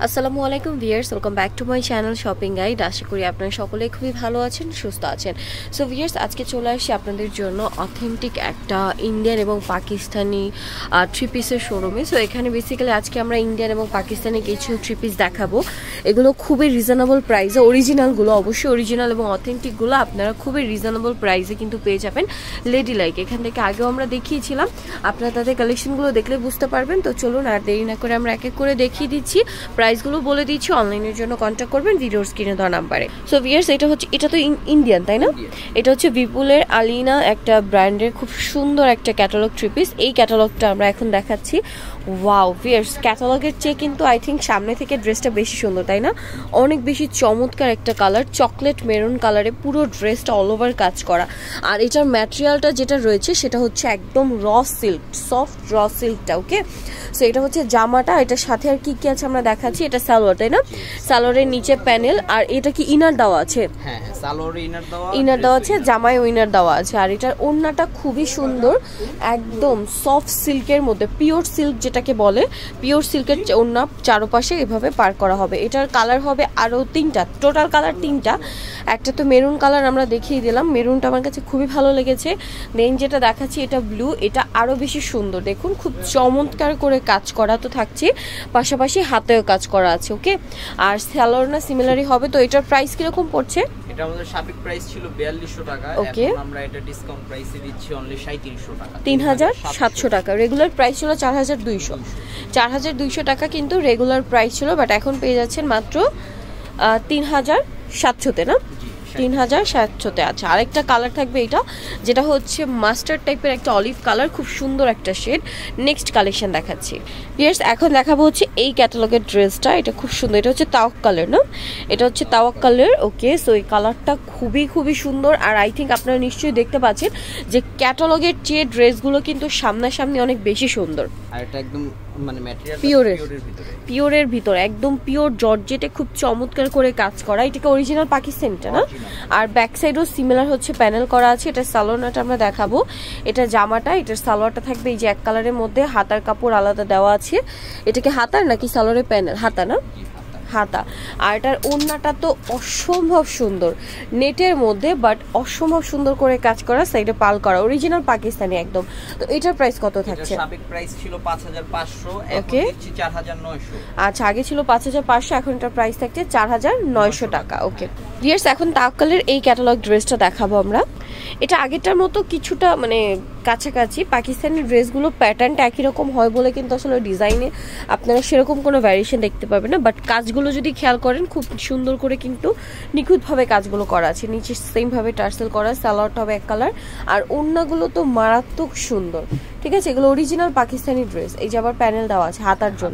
আসসালামু আলাইকুম viewers, welcome back to my channel shopping guide. আশা করি আপনারা সকলেই খুবই ভালো আছেন, সুস্থ আছেন। সো ভিউয়ার্স, আজকে চলে আসি আপনাদের জন্য অথেন্টিক একটা ইন্ডিয়ান এবং পাকিস্তানি থ্রি পিসের শোরুমে। সো এখানে বেসিক্যালি আজকে আমরা ইন্ডিয়ান এবং পাকিস্তানি কিছু থ্রি পিস দেখাবো। এগুলো খুবই রিজনেবল প্রাইসে, অরিজিনালগুলো অবশ্যই অরিজিনাল এবং অথেন্টিকগুলো আপনারা খুবই রিজনেবল প্রাইসে কিন্তু পেয়ে যাবেন লেডি লাইক। এখান থেকে আগেও আমরা দেখিয়েছিলাম, আপনারা তাদের কালেকশনগুলো দেখলে বুঝতে পারবেন। তো চলুন আর দেরি না করে আমরা এক এক করে দেখিয়ে দিচ্ছি, প্রাইসগুলো বলে দিচ্ছি। অনলাইনের জন্য কন্ট্যাক্ট করবেন ভিডিওর স্ক্রিনে দেওয়া নাম্বারে। সো ভিউয়ার্স, এটা তো ইন্ডিয়ান, তাই না? এটা হচ্ছে বিপুলের আলিনা একটা ব্র্যান্ডের খুব সুন্দর একটা ক্যাটালগ থ্রি পিস। এই ক্যাটালগটা আমরা এখন দেখাচ্ছি। ওয়াও ভিউয়ার্স, ক্যাটালগের চেয়ে কিন্তু আই থিঙ্ক সামনে থেকে ড্রেসটা বেশি সুন্দর, তাই না? অনেক বেশি চমৎকার একটা কালার, চকলেট মেরুন কালারে পুরো ড্রেসটা অল ওভার কাজ করা। আর এটার ম্যাটেরিয়ালটা যেটা রয়েছে সেটা হচ্ছে একদম র সিল্ক, সফট র সিল্কটা। ওকে, সো এটা হচ্ছে জামাটা, এটার সাথে আর কি কি আছে আমরা দেখাচ্ছি। এটা সালোয়ার, তাই না? সালোয়ারের নিচে প্যানেল, আর এটা কি ইনার দেওয়া আছে? হ্যাঁ, সালোয়ারে ইনার দেওয়া আছে, জামায়ও ইনার দেওয়া আছে। আর এটার ওড়নাটা খুবই সুন্দর, একদম সফট সিল্কের মধ্যে, পিওর সিল্ক যেটাকে বলে, পিওর সিল্কের ওড়না চারপাশে এভাবে পার করা হবে। এটার কালার হবে আরও তিনটা, টোটাল কালার তিনটা। একটা তো মেরুন কালার আমরা দেখিয়ে দিলাম, মেরুনটা আমার কাছে খুবই ভালো লেগেছে। দেন যেটা দেখাচ্ছি এটা ব্লু, এটা আরও বেশি সুন্দর। দেখুন খুব চমৎকার করে কাজ করা তো থাকছে, পাশাপাশি হাতেও কাজ করা আছে। ওকে, আর সালোয়ারনা সিমিলারই হবে। তো এটার প্রাইস কিরকম পড়ছে? এটা আমাদের সাবেক প্রাইস ছিল 4200 টাকা, ওকে, এখন আমরা এটা ডিসকাউন্ট প্রাইসে দিচ্ছি অনলি 3700 টাকা, 3700 টাকা। রেগুলার প্রাইস ছিল 4200, 4200 টাকা কিন্তু রেগুলার প্রাইস ছিল, বাট এখন পেয়ে যাচ্ছেন মাত্র 3700-তে, না? 3700-তে। আচ্ছা, আরেকটা কালার থাকবে এটা, যেটা হচ্ছে মাস্টার্ড টাইপের একটা অলিভ কালার, খুব সুন্দর একটা শেড। নেক্সট কালেকশন দেখাচ্ছি ভিউয়ার্স, এখন দেখাবো হচ্ছে এই ক্যাটালগের ড্রেসটা। এটা খুব সুন্দর, এটা হচ্ছে তাওয়াক কালার, না? এটা হচ্ছে তাওয়াক কালার। ওকে, সো এই কালারটা খুবই সুন্দর। আর আই থিঙ্ক আপনারা নিশ্চয়ই দেখতে পাচ্ছেন যে ক্যাটালগের চেয়ে ড্রেসগুলো কিন্তু সামনাসামনি অনেক বেশি সুন্দর। আর এটা একদম মানে ম্যাটেরিয়াল পিওরের ভিতর, একদম পিওর জর্জেটে খুব চমৎকার করে কাজ করা। এটাকে অরিজিনাল পাকিস্তানিটা, না? আর ব্যাক সাইডও সিমিলার হচ্ছে প্যানেল করা আছে। এটা সালোয়ারটা আমরা দেখাবো, এটা জামাটা, এটার সালোয়ারটা থাকবে এই যে এক কালারের মধ্যে, হাতার কাপড় আলাদা দেওয়া আছে। এটাকে হাতার নাকি সালোয়ারের প্যানেল? হাতা, না? হাতা। আর এটার ওড়নাটা তো অসম্ভব সুন্দর, নেটের মধ্যে, বাট অসম্ভব সুন্দর করে কাজ করা, সাইডে পাল করা, অরিজিনাল পাকিস্তানি একদম। তো এটার প্রাইস কত থাকছে? সাবেক প্রাইস ছিল 5500, এখন দিচ্ছি 4900। আচ্ছা, আগে ছিল 5500, এখন এটার প্রাইস থাকছে 4900 টাকা। ওকে ভিউয়ার্স, এখন তাওয়াক্কালের এই ক্যাটালগ ড্রেসটা দেখাবো আমরা। এটা আগেরটার মতো কিছুটা মানে কাছাকাছি। পাকিস্তানি ড্রেসগুলো প্যাটার্নটা একই রকম হয় বলে কিন্তু আসলে ডিজাইনে আপনারা সেরকম কোনো ভ্যারিয়েশন দেখতে পাবেন না, বাট কাজগুলো যদি খেয়াল করেন খুব সুন্দর করে কিন্তু নিখুঁতভাবে কাজগুলো করা আছে। নিচে সেমভাবে টার্সেল করা, সালোয়ারটা হবে এক কালার, আর ওড়নাগুলো তো মারাত্মক সুন্দর। ঠিক আছে, এগুলো অরিজিনাল পাকিস্তানি ড্রেস। এই যে আবার প্যানেল দেওয়া আছে হাতার জন্য।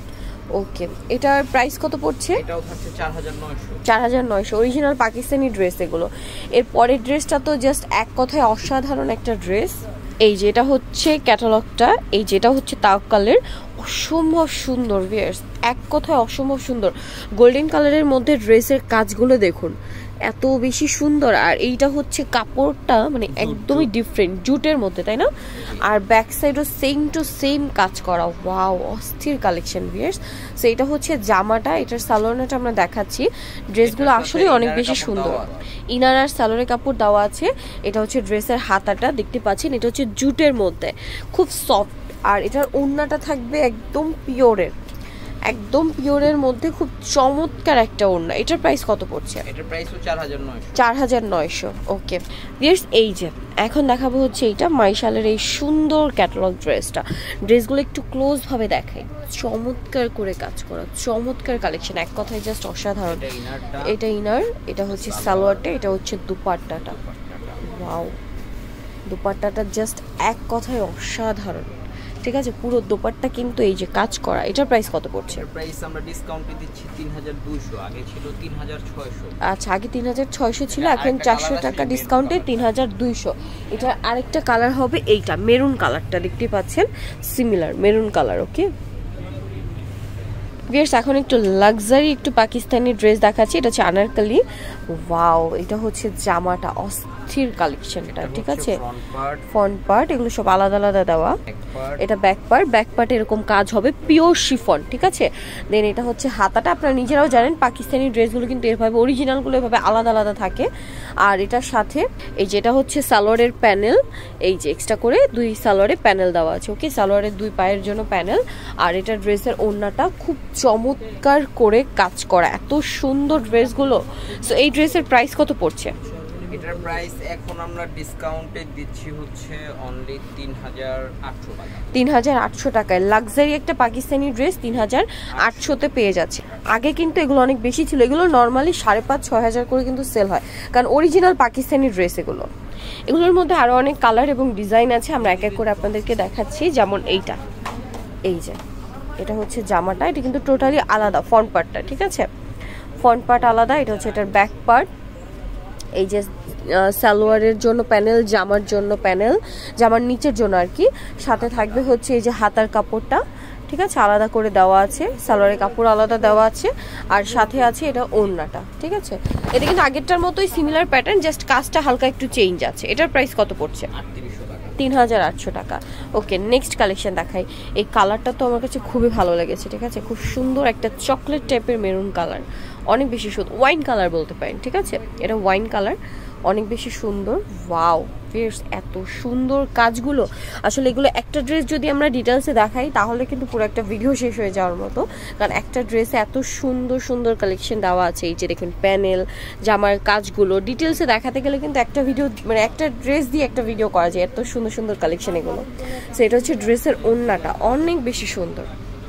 ওকে, এটার প্রাইস কত পড়ছে? এটাও থাকছে 4900। 4900 অরিজিনাল পাকিস্তানি ড্রেস এগুলো। এর পরের ড্রেসটা তো জাস্ট এক কথায় অসাধারণ একটা ড্রেস। এই যে এটা হচ্ছে ক্যাটালগটা, এই যেটা হচ্ছে তাওয়াক্কালের, অসম্ভব সুন্দর ভিউয়ার্স, এক কথায় অসম্ভব সুন্দর। গোল্ডেন কালারের মধ্যে ড্রেসের কাজগুলো দেখুন, এত বেশি সুন্দর। আর এইটা হচ্ছে কাপড়টা মানে একদমই ডিফারেন্ট, জুটের মধ্যে, তাই না? আর ব্যাক সাইডও সেম টু সেম কাজ করা। ওয়াও, অস্থির কালেকশন ভিউয়ার্স। সো এটা হচ্ছে জামাটা, এটার সালোয়ারটা আমরা দেখাচ্ছি। ড্রেসগুলো আসলে অনেক বেশি সুন্দর, ইনার আর সালোয়ারের কাপড় দেওয়া আছে। এটা হচ্ছে ড্রেসের হাতাটা, দেখতে পাচ্ছেন, এটা হচ্ছে জুটের মধ্যে, খুব সফট। আর এটার ওড়নাটা থাকবে একদম পিওরের, একদম পিওরের মধ্যে, খুব চমৎকার একটা ওড়না। এটার প্রাইস কত পড়ছে? এটার প্রাইসও 4900। 4900। ওকে ভিউয়ার্স, এই যে এখন দেখাবো হচ্ছে এইটা মাইশালের এই সুন্দর ক্যাটালগ ড্রেসটা। ড্রেসগুলো একটু ক্লোজ ভাবে দেখাই, চমৎকার করে কাজ করা, চমৎকার কালেকশন, এক কথায় জাস্ট অসাধারণ। এটা ইনার, এটা হচ্ছে সালোয়ারটা, এটা হচ্ছে দুপাট্টাটা। ওয়াও, দুপাট্টাটা জাস্ট এক কথায় অসাধারণ। ঠিক আছে, পুরো দোপাট্টা কিন্তু এই যে কাজ করা। এটার প্রাইস কত পড়ছে? প্রাইস আমরা ডিসকাউন্টে দিচ্ছি 3200, আগে ছিল 3600। আচ্ছা, আগে 3600 ছিল, এখন 400 টাকা ডিসকাউন্টে 3200। এটার আরেকটা কালার হবে এইটা, মেরুন কালারটা দেখতে পাচ্ছেন, similar maroon colour. Okay viewers এখন একটু লাক্সারি একটু পাকিস্তানি ড্রেস দেখাচ্ছি। এটা হচ্ছে আনারকলি। ওয়াও, এটা হচ্ছে জামাটা অস্থির কালেকশনটা, ঠিক আছে। ফ্রন্ট পার্ট এগুলো সব আলাদা আলাদা দেওয়া। এটা ব্যাক পার্ট এরকম কাজ হবে পিওর শিফন, ঠিক আছে। দেন এটা হচ্ছে হাতাটা, আপনারা নিজেরাও জানেন পাকিস্তানি ড্রেসগুলো কিন্তু এভাবে অরিজিনালগুলো এভাবে আলাদা আলাদা থাকে। আর এটার সাথে এই যেটা হচ্ছে সালোয়ারের প্যানেল, এই যে এক্সট্রা করে 2 সালোয়ারে প্যানেল দেওয়া আছে। ওকে, সালোয়ারের 2 পায়ের জন্য প্যানেল। আর এটা ড্রেসের ওড়নাটা খুব চমৎকার করে কাজ করা, এত সুন্দর ড্রেসগুলো। সো এই ড্রেসের প্রাইস কত পড়ছে? এটার প্রাইস এখন আমরা ডিসকাউন্টে দিচ্ছি হচ্ছে অনলি 3800 টাকা। 3800 টাকায় লাক্সারি একটা পাকিস্তানি ড্রেস 3800-তে পেয়ে যাচ্ছে। আগে কিন্তু এগুলো অনেক বেশি ছিল, এগুলো নর্মালি 5,500-6,000 করে কিন্তু সেল হয়, কারণ অরিজিনাল পাকিস্তানি ড্রেস এগুলো। এগুলোর মধ্যে আরো অনেক কালার এবং ডিজাইন আছে, আমরা এক এক করে আপনাদেরকে দেখাচ্ছি। যেমন এইটা, এই যে এটা হচ্ছে জামাটা, এটা কিন্তু টোটালি আলাদা ফ্রন্ট পার্টটা, ঠিক আছে। ফ্রন্ট পার্ট আলাদা, এটা হচ্ছে এটার ব্যাক পার্ট। এই যে সালোয়ারের জন্য প্যানেল, জামার জন্য প্যানেল, জামার নিচের জন্য আর কি। সাথে থাকবে হচ্ছে এই যে হাতার কাপড়টা, ঠিক আছে, আলাদা করে দেওয়া আছে। সালোয়ারের কাপড় আলাদা দেওয়া আছে। আর সাথে আছে এটা ওড়নাটা, ঠিক আছে। এটা কিন্তু আগেরটার মতোই সিমিলার প্যাটার্ন, জাস্ট কাজটা হালকা একটু চেঞ্জ আছে। এটার প্রাইস কত পড়ছে? 3800 টাকা। ওকে, নেক্সট কালেকশন দেখাই। এই কালারটা তো আমার কাছে খুবই ভালো লেগেছে, ঠিক আছে। খুব সুন্দর একটা চকলেট টাইপের মেরুন কালার, অনেক বেশি সুন্দর, ওয়াইন কালার বলতে পারেন, ঠিক আছে। এটা ওয়াইন কালার, অনেক বেশি সুন্দর। ওয়াও ভিউয়ার্স, এত সুন্দর কাজগুলো। আসলে এগুলো একটা ড্রেস যদি আমরা ডিটেলসে দেখাই তাহলে কিন্তু পুরো একটা ভিডিও শেষ হয়ে যাওয়ার মতো, কারণ একটা ড্রেসে এত সুন্দর সুন্দর কালেকশন দেওয়া আছে। এই যে দেখুন প্যানেল, জামার কাজগুলো ডিটেলসে দেখাতে গেলে কিন্তু একটা ভিডিও, মানে একটা ড্রেস দিয়ে একটা ভিডিও করা যায়, এত সুন্দর সুন্দর কালেকশন এগুলো। সো এটা হচ্ছে ড্রেসের ওড়নাটা, অনেক বেশি সুন্দর।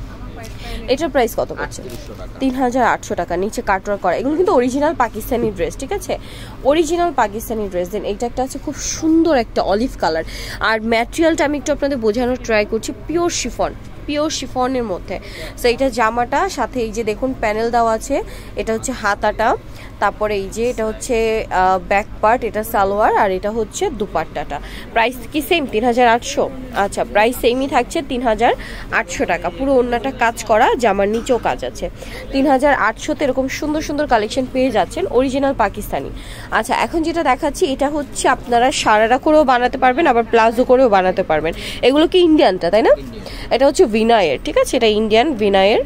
এটার প্রাইস কত পড়ছে? 3800 টাকা। নিচে কাটওয়ার্ক করা, এগুলো কিন্তু অরিজিনাল পাকিস্তানি ড্রেস, ঠিক আছে, অরিজিনাল পাকিস্তানি ড্রেস। দেন এইটা একটা আছে খুব সুন্দর একটা অলিভ কালার। আর ম্যাটেরিয়ালটা আমি একটু আপনাদের বোঝানোর ট্রাই করছি, পিওর শিফন, পিওর শিফনের মধ্যে। সো এইটা জামাটা, সাথে এই যে দেখুন প্যানেল দেওয়া আছে। এটা হচ্ছে হাতাটা, তারপরে এই যে এটা হচ্ছে ব্যাক পার্ট, এটা সালোয়ার, আর এটা হচ্ছে দুপাট্টাটা। প্রাইস কি সেম 3800? আচ্ছা, প্রাইস সেমই থাকছে 3800 টাকা। পুরো ওড়নাটা কাজ করা, জামার নিচেও কাজ আছে। 3800-তে এরকম সুন্দর সুন্দর কালেকশন পেয়ে যাচ্ছেন অরিজিনাল পাকিস্তানি। আচ্ছা, এখন যেটা দেখাচ্ছি এটা হচ্ছে আপনারা সারারা করেও বানাতে পারবেন, আবার প্লাজো করেও বানাতে পারবেন। এগুলো কি ইন্ডিয়ানটা, তাই না? এটা হচ্ছে ভিনায়ের, ঠিক আছে, এটা ইন্ডিয়ান ভিনায়ের।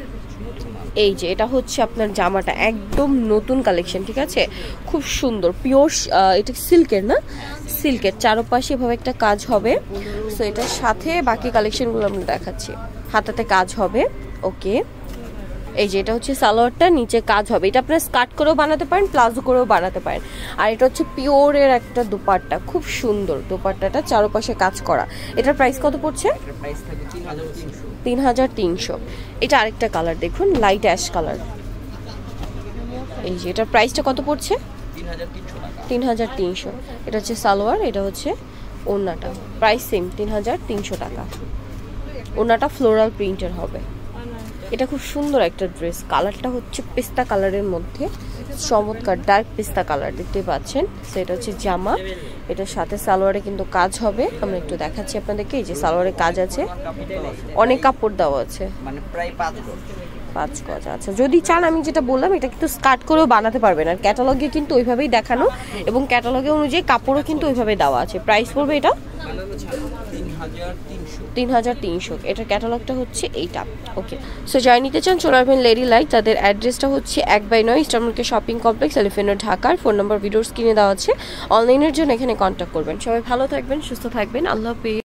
এই যে এটা হচ্ছে আপনার জামাটা, একদম নতুন কালেকশন, ঠিক আছে, খুব সুন্দর পিওর। এটা সিল্কের না, সিল্কের চারপাশে এভাবে একটা কাজ হবে। সো এটার সাথে বাকি কালেকশনগুলো আমরা দেখাচ্ছি। হাতাতে কাজ হবে। ওকে, এই যে এটা হচ্ছে সালোয়ারটা, নিচে কাজ হবে। এটা আপনারা স্কার্ট করেও বানাতে পারেন, প্লাজো করেও বানাতে পারেন। আর এটা হচ্ছে পিওরের একটা দুপাট্টা, খুব সুন্দর দুপাট্টাটা, চারপাশে কাজ করা। এটার প্রাইস কত পড়ছে? 3300। এটা আরেকটা কালার দেখুন, লাইট অ্যাশ কালার। এই যে এটার প্রাইসটা কত পড়ছে? 3300। এটা হচ্ছে সালোয়ার, এটা হচ্ছে ওড়নাটা, প্রাইস সেম 3300 টাকা। ওড়নাটা ফ্লোরাল প্রিন্টের হবে। এটা খুব সুন্দর একটা ড্রেস, কালারটা হচ্ছে পেস্তা কালারের মধ্যে, চমৎকার ডার্ক পেস্তা কালার দেখতে পাচ্ছেন। সেটা হচ্ছে জামা, এটার সাথে সালোয়ারে কিন্তু কাজ হবে। আমরা একটু দেখাচ্ছি আপনাদেরকে। এই যে সালোয়ারে কাজ আছে, অনেক কাপড় দেওয়া আছে, মানে প্রায় 5 গজ। আচ্ছা, যদি চান আমি যেটা বললাম এটা কিন্তু স্কার্ট করেও বানাতে পারবেন। আর ক্যাটালগে কিন্তু ওইভাবেই দেখানো, এবং ক্যাটালগে অনুযায়ী কাপড়ও কিন্তু ওইভাবে দেওয়া আছে। প্রাইস পড়বে এটা 3300। এটার ক্যাটালগটা হচ্ছে এইটা। ওকে, সো যারা নিতে চান চলে আসবেন লেডি লাইট। তাদের অ্যাড্রেসটা হচ্ছে 1/9 Eastern Market shopping complex, elephant road, ঢাকার। ফোন নাম্বার ভিডিওর স্ক্রিনে দেওয়া আছে, অনলাইনের জন্য এখানে কন্ট্যাক্ট করবেন। সবাই ভালো থাকবেন, সুস্থ থাকবেন, আল্লাহ হাফেজ।